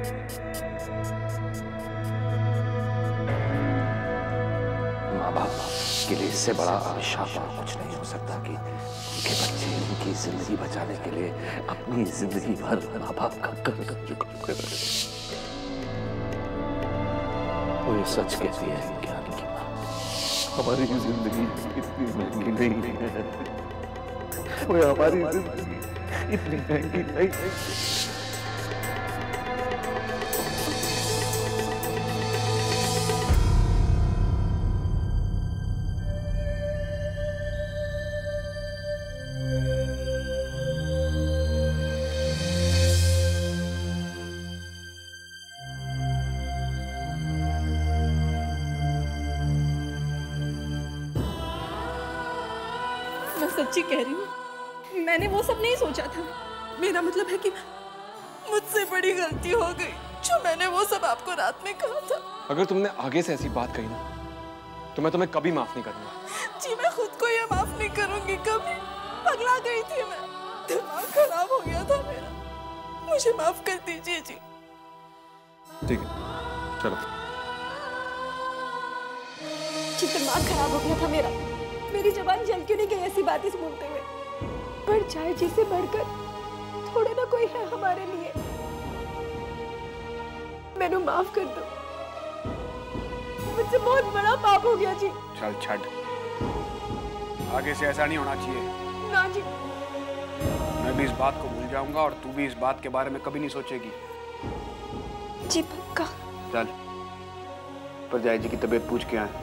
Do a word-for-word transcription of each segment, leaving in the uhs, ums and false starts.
माँ बाप के लिए इससे बड़ा अभिशाप और कुछ नहीं हो सकता कि उनके बच्चे उनकी जिंदगी बचाने के लिए अपनी जिंदगी भर माँ बाप का कर्ज चुकाते रहे। वो ये सच कहती है ज्ञान की माँ, हमारी जिंदगी इतनी महंगी नहीं है। वो हमारी जिंदगी इतनी महंगी नहीं है। मैं सच्ची कह रही हूँ, मैंने वो सब नहीं सोचा था। मेरा मतलब है कि मुझसे बड़ी गलती हो गई जो मैंने वो सब आपको रात में कहा था। अगर तुमने आगे से ऐसी बात कही ना तो मैं तुम्हें कभी माफ नहीं करूंगा। जी मैं खुद को ये माफ नहीं करूंगी कभी। पगला गई थी मैं, दिमाग खराब हो गया था मेरा, मुझे माफ कर दीजिए जी। ठीक है चलो। जी दिमाग खराब हो गया था मेरा, मेरी जबान जल क्यों नहीं गई ऐसी बातें सुनते हुए। पर चाहे जी से बढ़कर थोड़े ना कोई है हमारे लिए। मैंने माफ कर दो, मुझसे बहुत बड़ा पाप हो गया जी। चल छड़, आगे से ऐसा नहीं होना चाहिए। ना जी। मैं भी इस बात को भूल जाऊंगा और तू भी इस बात के बारे में कभी नहीं सोचेगी। जी पक्का। चल परजाई जी की तबीयत पूछ के आए।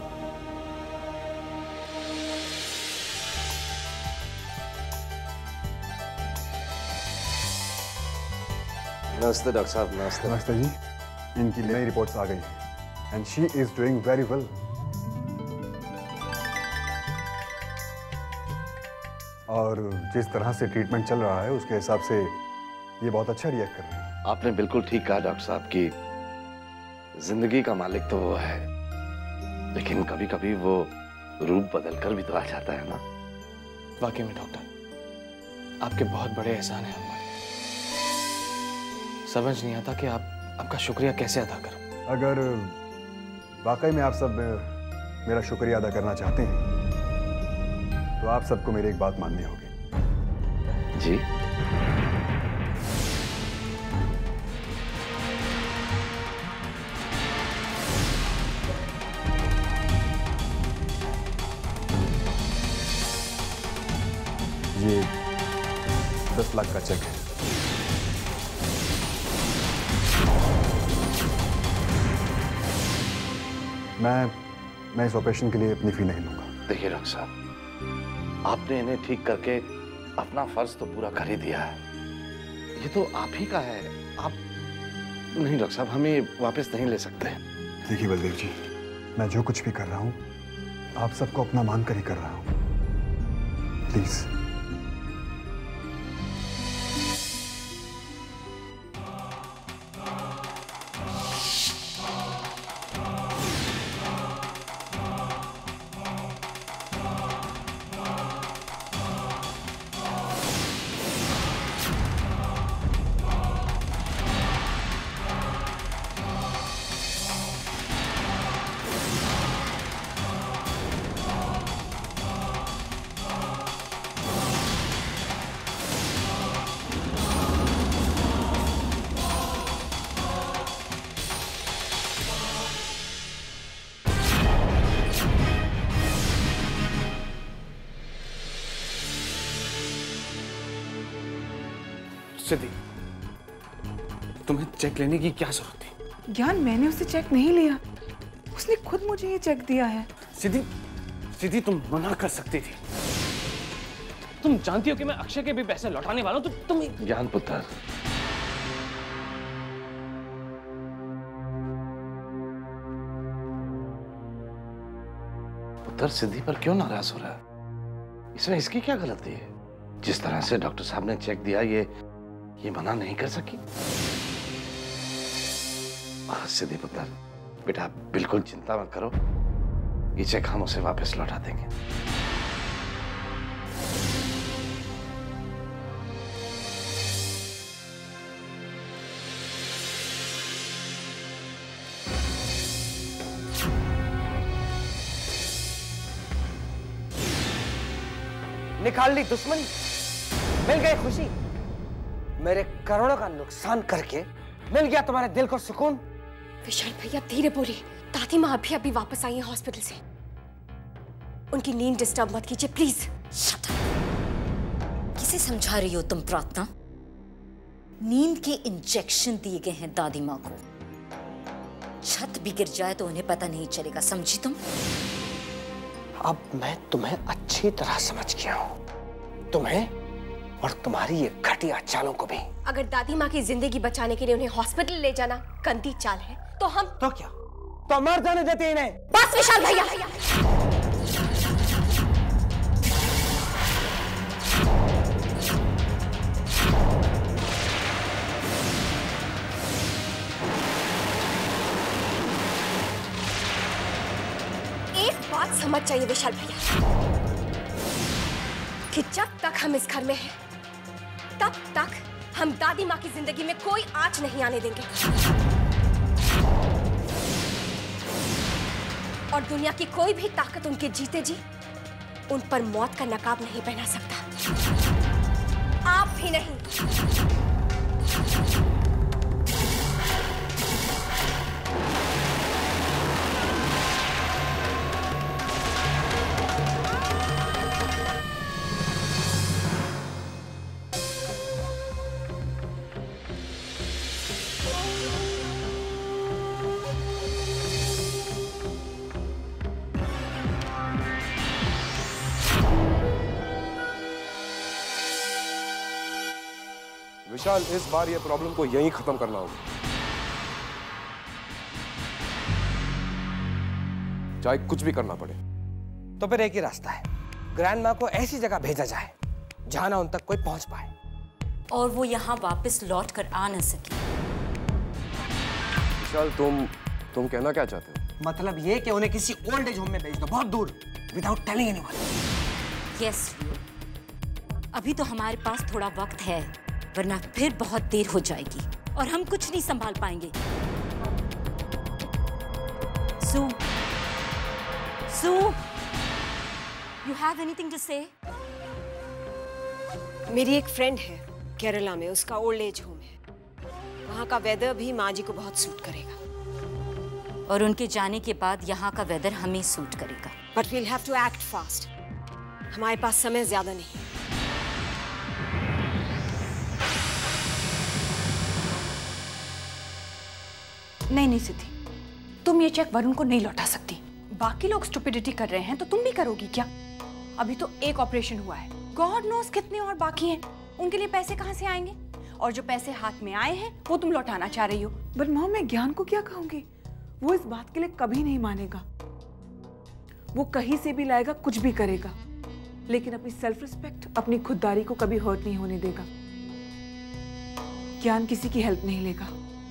नमस्ते डॉक्टर साहब। नमस्ते। नमस्ते जी। इनकी नई रिपोर्ट्स आ गई हैं and she is doing very well. और जिस तरह से ट्रीटमेंट चल रहा है उसके हिसाब से ये बहुत अच्छा रिएक्ट कर रही है। आपने बिल्कुल ठीक कहा डॉक्टर साहब कि जिंदगी का मालिक तो वो है, लेकिन कभी कभी वो रूप बदल कर भी तो आ जाता है ना। वाकई में डॉक्टर, आपके बहुत बड़े एहसान हैं हमारे। समझ नहीं आता कि आप आपका शुक्रिया कैसे अदा करूं। अगर वाकई में आप सब मेरा शुक्रिया अदा करना चाहते हैं तो आप सबको मेरी एक बात माननी होगी। जी? ये दस लाख का चेक है। मैं मैं इस ऑपरेशन के लिए अपनी फी नहीं लूंगा। देखिए डॉक्टर साहब, आपने इन्हें ठीक करके अपना फर्ज तो पूरा कर ही दिया है। ये तो आप ही का है। आप नहीं डॉक्टर साहब, हमें वापस नहीं ले सकते। देखिए बलदेव जी, मैं जो कुछ भी कर रहा हूँ आप सबको अपना मानकर ही कर रहा हूँ। प्लीज। सिद्धि, तुम्हें चेक लेने की क्या जरूरत थी? ज्ञान, मैंने उसे चेक नहीं लिया, उसने खुद मुझे ये चेक दिया है। सिद्धि, सिद्धि तुम मना कर सकती थी। तुम जानती हो कि मैं अक्षय के भी पैसे लौटाने वाला हूं, तो तुम ज्ञान पुत्र, पुत्र सिद्धि पर क्यों नाराज हो रहा है? इसमें इसकी क्या गलती है? जिस तरह से डॉक्टर साहब ने चेक दिया, ये ये मना नहीं कर सकी। सिद्धि पुत्र, बेटा बिल्कुल चिंता मत करो, ये चेक हम उसे वापस लौटा देंगे। निकाल ली दुश्मनी, मिल गई खुशी। मेरे करोड़ों का नुकसान करके मिल गया तुम्हारे दिल को सुकून। विशाल भैया धीरे बोलिए, दादी माँ अभी अभी वापस आई है हॉस्पिटल से, उनकी नींद डिस्टर्ब मत कीजिए प्लीज। Shut up. किसे समझा रही हो तुम प्रार्थना? नींद के इंजेक्शन दिए गए हैं दादी माँ को, छत भी गिर जाए तो उन्हें पता नहीं चलेगा, समझी तुम? अब मैं तुम्हें अच्छी तरह समझ गया हूं, तुम्हें और तुम्हारी ये घटिया चालों को भी। अगर दादी माँ की जिंदगी बचाने के लिए उन्हें हॉस्पिटल ले जाना गंदी चाल है तो हम तो क्या, तो मर जाने देते इन्हें। बस विशाल भैया। एक बात समझ चाहिए विशाल भैया कि जब तक हम इस घर में हैं, तब तक हम दादी माँ की जिंदगी में कोई आंच नहीं आने देंगे और दुनिया की कोई भी ताकत उनके जीते जी उन पर मौत का नकाब नहीं पहना सकता, आप भी नहीं। विशाल, इस बार ये प्रॉब्लम को यहीं खत्म करना होगा, चाहे कुछ भी करना पड़े। तो फिर एक ही रास्ता है, ग्रैंड माँ को ऐसी जगह भेजा जाए जहां ना उन तक कोई पहुंच पाए और वो यहाँ वापस लौट कर आ न सके। विशाल, तुम तुम कहना क्या चाहते हो? मतलब ये कि उन्हें किसी ओल्ड एज होम में भेज दो, बहुत दूर, विदाउट टेलिंग एनीवन। यस, अभी तो हमारे पास थोड़ा वक्त है, वरना फिर बहुत देर हो जाएगी और हम कुछ नहीं संभाल पाएंगे। सू, सू, you have anything to say? मेरी एक फ्रेंड है केरला में, उसका ओल्ड एज होम है, वहाँ का वेदर भी माँ जी को बहुत सूट करेगा। और उनके जाने के बाद यहाँ का वेदर हमें सूट करेगा। But we'll have to act fast. हमारे पास समय ज्यादा नहीं। नहीं नहीं सिद्धि, तुम ये चेक वरुण को नहीं लौटा सकती। बाकी लोग स्टुपिडिटी कर रहे हैं तो तुम भी करोगी क्या? अभी तो एक ऑपरेशन हुआ है, गॉड नोस कितने और बाकी हैं। उनके लिए पैसे कहाँ से आएंगे? और जो पैसे हाथ में आए हैं वो तुम लौटाना चाह रही हो। बट मॉम, मैं ज्ञान को क्या कहूंगी? वो इस बात के लिए कभी नहीं मानेगा। वो कहीं से भी लाएगा, कुछ भी करेगा, लेकिन अपनी सेल्फ रिस्पेक्ट, अपनी खुददारी को कभी हर्ट नहीं होने देगा। ज्ञान किसी की हेल्प नहीं लेगा।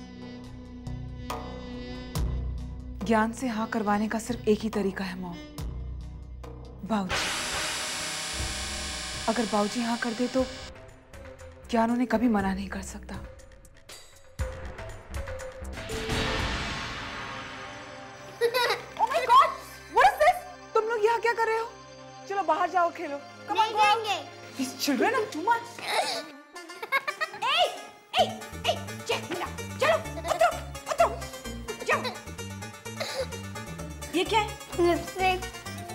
ज्ञान से हाँ करवाने का सिर्फ एक ही तरीका है मॉम, बाऊजी। अगर बाऊजी हाँ कर दे तो ज्ञान उन्हें कभी मना नहीं कर सकता। Oh my God! What is this? तुम लोग यहाँ क्या कर रहे हो? चलो बाहर जाओ, खेलो। Come on, go. These children are too much. Hey, hey, hey, check me out. चलो, उतरो, उतरो, जाओ। ये क्या है? लिपस्टिक।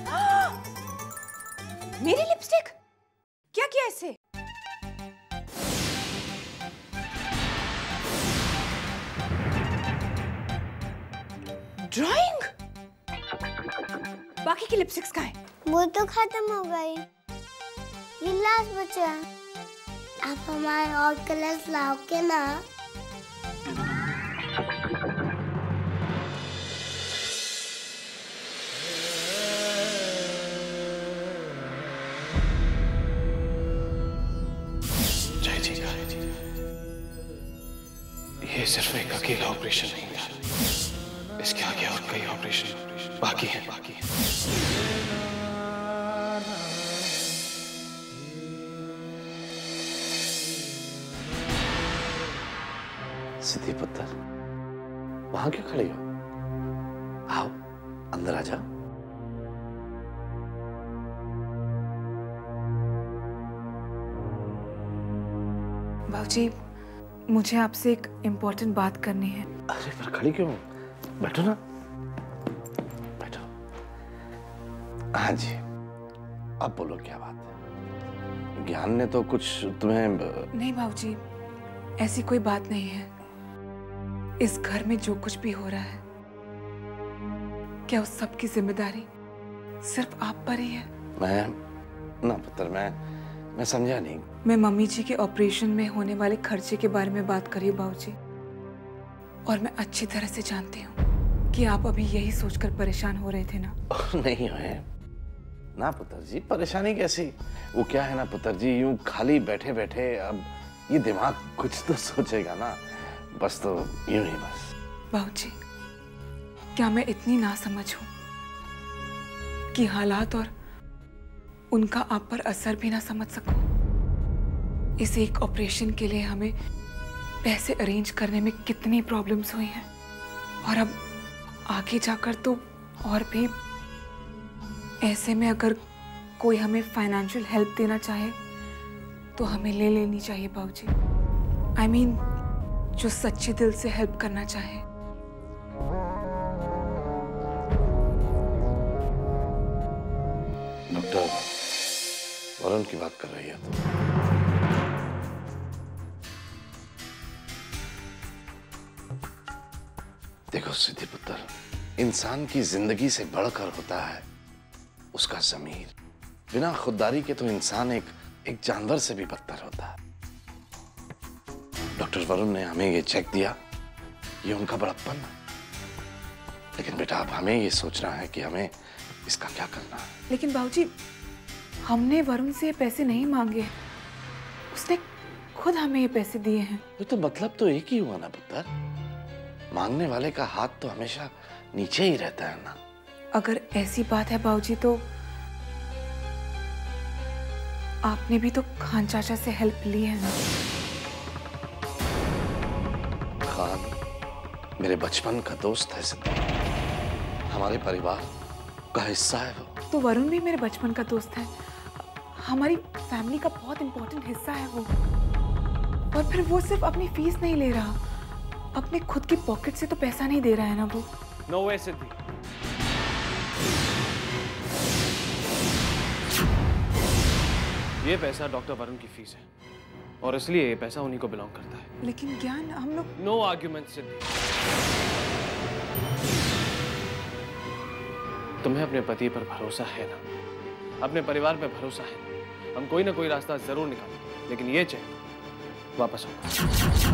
मेरी लिपस्टिक? क्या किया इससे? ड्राइंग? बाकी की लिपस्टिक्स कहाँ हैं? वो तो खत्म हो गई, ये लास्ट बचा। आप हमारे और कलर्स लाओगे ना? जय जी का, ये सिर्फ एक अकेला ऑपरेशन नहीं था, इसके आगे और कई ऑपरेशन बाकी हैं, बाकी हैं। सिद्धि पुत्र, वहां क्यों खड़ी हो? आओ अंदर आ जाओ। बाबूजी, मुझे आपसे एक इम्पोर्टेंट बात करनी है। अरे पर खड़ी क्यों? बैठो ना, बैठो। हाँ जी, अब बोलो क्या बात है? ज्ञान ने तो कुछ तुम्हें... नहीं बाबूजी, ऐसी कोई बात नहीं है। इस घर में जो कुछ भी हो रहा है, क्या उस सब की जिम्मेदारी सिर्फ आप पर ही है? मैं ना पुत्र, मैं मैं समझा नहीं। मैं मम्मी जी के ऑपरेशन में होने वाले खर्चे के बारे में बात कर रही हूँ बाबूजी, और मैं अच्छी तरह से जानती हूँ कि आप अभी यही सोचकर परेशान हो रहे थे ना। नहीं हुए ना पुत्र जी, परेशानी कैसी? वो क्या है ना पुत्र जी, यूं खाली बैठे बैठे अब ये दिमाग कुछ तो सोचेगा ना, बस तो यूं ही बस। बाबूजी, क्या मैं इतनी नासमझ हूँ कि हालात और उनका आप पर असर भी ना समझ सकूं? इस एक ऑपरेशन के लिए हमें पैसे अरेंज करने में कितनी प्रॉब्लम्स हुई हैं, और अब आगे जाकर तो और भी। ऐसे में अगर कोई हमें फाइनेंशियल हेल्प देना चाहे तो हमें ले लेनी चाहिए बाबूजी। आई I मीन mean, जो सच्चे दिल से हेल्प करना चाहे। डॉक्टर वरुण की बात कर रही है तो? देखो सिद्धि पुत्र, इंसान की जिंदगी से बढ़कर होता है उसका ज़मीर। बिना खुददारी के तो इंसान एक एक जानवर से भी बदतर होता है। डॉक्टर वरुण ने हमें ये चेक दिया, ये उनका बड़प्पन है, लेकिन बेटा अब हमें ये सोचना है कि हमें इसका क्या करना है। लेकिन बाबूजी, हमने वरुण से ये पैसे नहीं मांगे, उसने खुद हमें ये पैसे दिए हैं। ये तो मतलब तो एक ही हुआ ना पुत्र, मांगने वाले का हाथ तो हमेशा नीचे ही रहता है ना। अगर ऐसी बात है बाबूजी, तो आपने भी तो खान चाचा से हेल्प ली है ना? खान मेरे बचपन का दोस्त है सिद्धि, हमारे परिवार का हिस्सा है वो। तो वरुण भी मेरे बचपन का दोस्त है, हमारी फैमिली का बहुत इंपॉर्टेंट हिस्सा है वो। और फिर वो सिर्फ अपनी फीस नहीं ले रहा, अपने खुद की पॉकेट से तो पैसा नहीं दे रहा है ना वो। नो वे सिद्धि, ये पैसा डॉक्टर वरुण की फीस है और इसलिए ये पैसा उन्हीं को बिलोंग करता है। लेकिन ज्ञान, हम लोग... नो आर्ग्यूमेंट सिद्धि। तुम्हें अपने पति पर भरोसा है ना, अपने परिवार पर भरोसा है ना? हम कोई ना कोई रास्ता जरूर निकालेंगे, लेकिन ये चेक वापस होगा।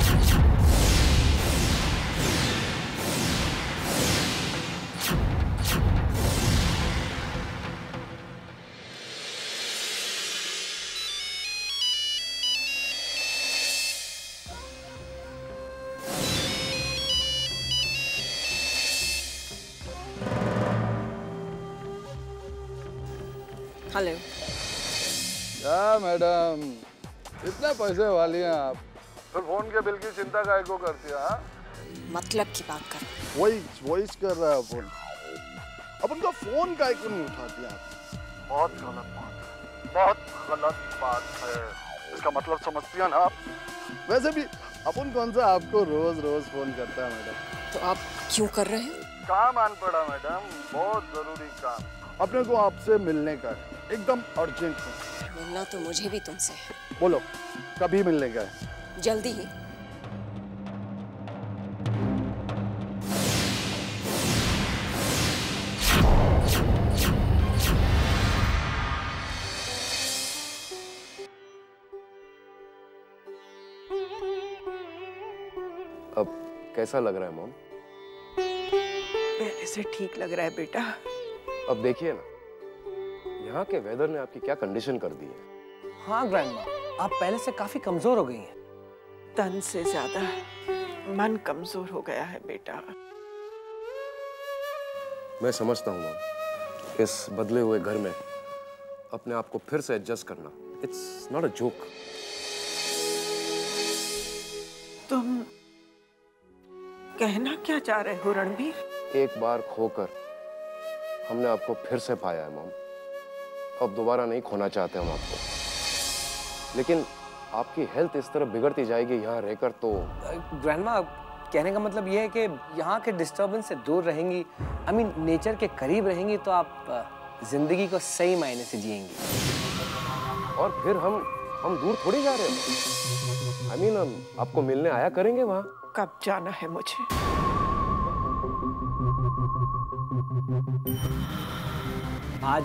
हेलो। क्या मैडम, इतने पैसे वाली हैं आप, फिर फोन के बिल की चिंता काहे को करती है? हाँ, मतलब की बात कर। वॉइस वॉइस कर रहा है फोन, अब उनका फोन काहे को नहीं उठाती आप? बहुत गलत बात है, बहुत गलत बात है, इसका मतलब समझती है ना आप? वैसे भी अपन कौन सा आपको रोज रोज फोन करता है मैडम? तो आप क्यों कर रहे हैं? काम आन पड़ा मैडम, बहुत जरूरी काम, अपने को आपसे मिलने का है, एकदम अर्जेंट है। मिलना तो मुझे भी तुमसे है। बोलो कभी मिलने का है? जल्दी ही। अब कैसा लग रहा है मॉम? पहले से ठीक लग रहा है बेटा। अब देखिए ना, यहाँ के वेदर ने आपकी क्या कंडीशन कर दी है। हाँ ग्रैंडमा, आप पहले से काफी कमजोर हो गई हैं। तन से ज्यादा मन कमजोर हो गया है बेटा। मैं समझता हूँ मॉम, इस बदले हुए घर में अपने आप को फिर से एडजस्ट करना, इट्स नॉट अ जोक। तुम कहना क्या चाह रहे हो रणबीर? एक बार खोकर हमने आपको फिर से पाया है मॉम, अब दोबारा नहीं खोना चाहते हम आपको। लेकिन आपकी हेल्थ इस तरह बिगड़ती जाएगी यहाँ रहकर तो। ग्रैंडमा, कहने का मतलब ये है कि यहाँ के डिस्टर्बेंस से दूर रहेंगी, आई मीन नेचर के करीब रहेंगी तो आप जिंदगी को सही मायने से जिएंगी। और फिर हम हम दूर थोड़ी जा रहे हैं। आई मीन हम आपको मिलने आया करेंगे वहाँ। कब जाना है मुझे? आज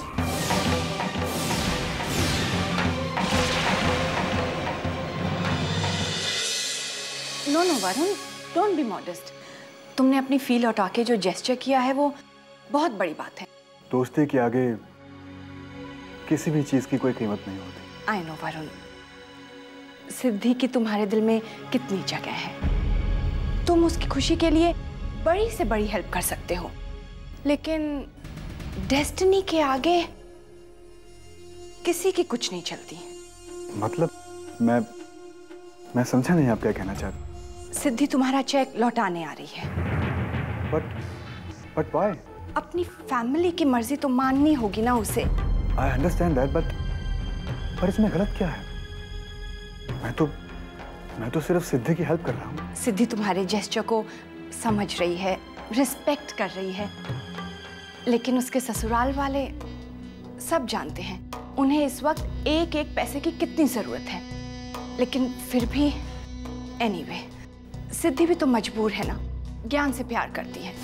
no no Varun, don't be modest. तुमने अपनी फी लौटा के जो जेस्चर किया है वो बहुत बड़ी बात है। दोस्ती के आगे किसी भी चीज की कोई कीमत नहीं होती। आई नो वरुण, सिद्धि की तुम्हारे दिल में कितनी जगह है। तुम उसकी खुशी के लिए बड़ी से बड़ी हेल्प कर सकते हो, लेकिन डेस्टिनी के आगे किसी की कुछ नहीं चलती। मतलब मैं मैं समझा नहीं आप क्या कहना चाहते। सिद्धि तुम्हारा चेक लौटाने आ रही है। But but why? अपनी फैमिली की मर्जी तो माननी होगी ना उसे। आई अंडरस्टैंड दैट, बट पर इसमें गलत क्या है? मैं तो मैं तो सिर्फ सिद्धि की हेल्प कर रहा हूँ। सिद्धि तुम्हारे जेस्चर को समझ रही है, रिस्पेक्ट कर रही है, लेकिन उसके ससुराल वाले सब जानते हैं उन्हें इस वक्त एक एक पैसे की कितनी जरूरत है। लेकिन फिर भी एनीवे, सिद्धि भी तो मजबूर है ना, ज्ञान से प्यार करती है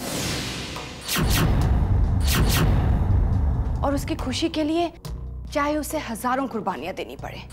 और उसकी खुशी के लिए चाहे उसे हजारों कुर्बानियां देनी पड़े।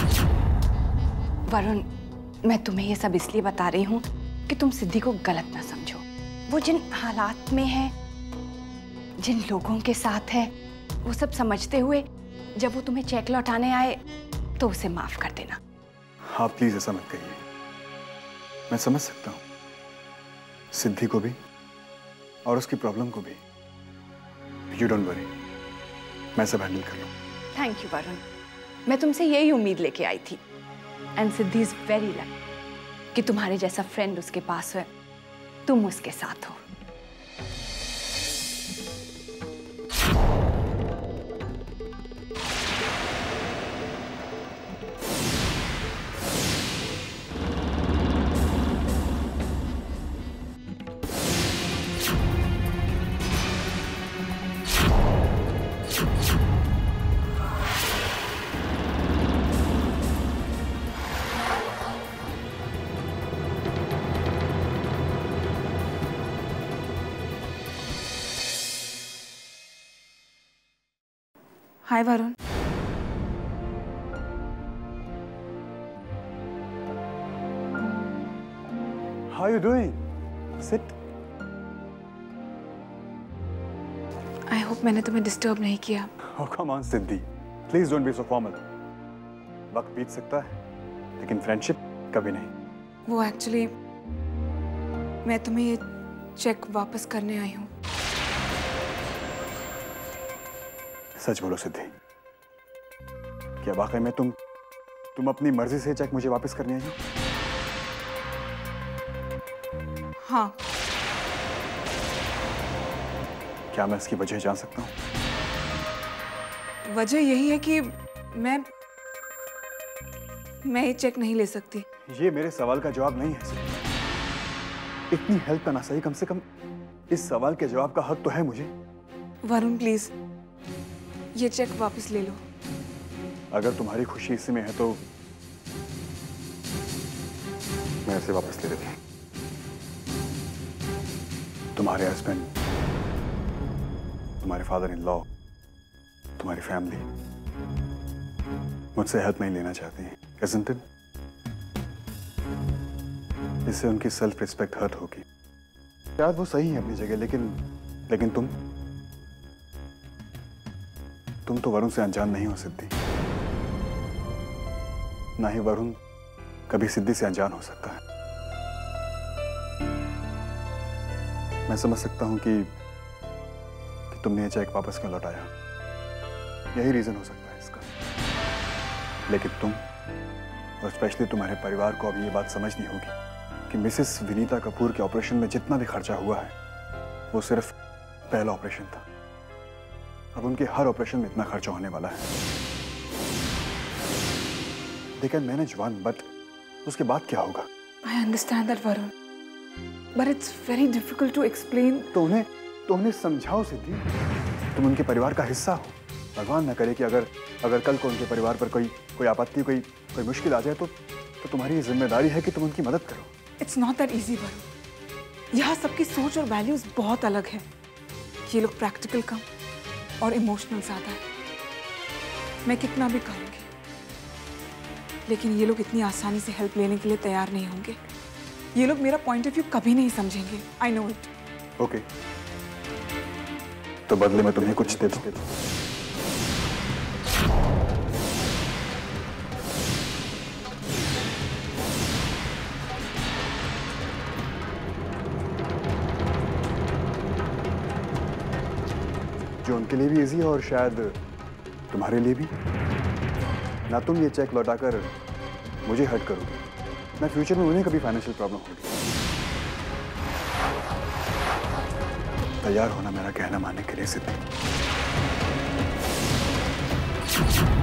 वरुण, मैं तुम्हें ये सब इसलिए बता रही हूँ कि तुम सिद्धि को गलत ना समझो। वो जिन हालात में है, जिन लोगों के साथ है, वो सब समझते हुए जब वो तुम्हें चेक लौटाने आए तो उसे माफ कर देना। हाँ प्लीज ऐसा मत कहिए। मैं समझ सकता हूँ सिद्धि को भी और उसकी प्रॉब्लम को भी। यू डोंट वरी, मैं सब हैंडल कर लूँ। थैंक यू वरुण, मैं तुमसे यही उम्मीद लेके आई थी। And Siddhi is very lucky कि तुम्हारे जैसा फ्रेंड उसके पास है, तुम उसके साथ हो। Hi Varun. How are you doing? Sit. I hope मैंने तुम्हें डिस्टर्ब नहीं किया। Oh come on Siddhi, please don't be so formal. वक्त बीत सकता है, लेकिन फ्रेंडशिप कभी नहीं। वो एक्चुअली मैं तुम्हें ये चेक वापस करने आई हूँ। सच बोलो सिद्धि, क्या वाकई में तुम तुम अपनी मर्जी से चेक मुझे वापस करने आई हो? हाँ। क्या मैं इसकी वजह जान सकता हूँ? वजह यही है कि मैं मैं ये चेक नहीं ले सकती। ये मेरे सवाल का जवाब नहीं है सिद्धि। इतनी हेल्प करना सही, कम से कम इस सवाल के जवाब का हक तो है मुझे। वरुण प्लीज ये चेक वापस ले लो। अगर तुम्हारी खुशी इसी में है तो मैं इसे वापस ले लेती हूँ। तुम्हारे हस्बैंड, तुम्हारे फादर इन लॉ, तुम्हारी फैमिली मुझसे हेल्प नहीं लेना चाहती हैं, isn't it? इससे उनकी सेल्फ रिस्पेक्ट हर्ट होगी। शायद वो सही है अपनी जगह, लेकिन लेकिन तुम तुम तो वरुण से अनजान नहीं हो सिद्धि। ना ही वरुण कभी सिद्धि से अनजान हो सकता है। मैं समझ सकता हूं कि, कि तुमने ये चेक वापस क्यों लौटाया। यही रीजन हो सकता है इसका। लेकिन तुम और स्पेशली तुम्हारे परिवार को अब ये बात समझनी होगी कि मिसेस विनीता कपूर के ऑपरेशन में जितना भी खर्चा हुआ है वो सिर्फ पहला ऑपरेशन था। अब उनके हर ऑपरेशन में इतना खर्चा होने वाला है। They can manage one, but उसके बाद क्या होगा? I understand that, Varun. But it's very difficult to explain. तो उन्हें तो उन्हें समझाओ सिद्धि, तुम उनके परिवार का हिस्सा हो। भगवान न करे कि अगर अगर कल को उनके परिवार पर कोई कोई आपत्ति, कोई कोई मुश्किल आ जाए तो तो तुम्हारी जिम्मेदारी है कि तुम उनकी मदद करो। It's not that easy, Varun. यहाँ सबकी सोच और वैल्यूज बहुत अलग है। ये लोग प्रैक्टिकल कम और इमोशनल ज्यादा है। मैं कितना भी कहूँगी, लेकिन ये लोग इतनी आसानी से हेल्प लेने के लिए तैयार नहीं होंगे। ये लोग मेरा पॉइंट ऑफ व्यू कभी नहीं समझेंगे। I know it. ओके, तो बदले में तुम्हें कुछ दे दो। जो उनके लिए भी इजी है और शायद तुम्हारे लिए भी। ना तुम ये चेक लौटाकर मुझे हर्ट करोगे, ना फ्यूचर में उन्हें कभी फाइनेंशियल प्रॉब्लम होगी। तैयार होना मेरा कहना मानने के लिए सिद्धि।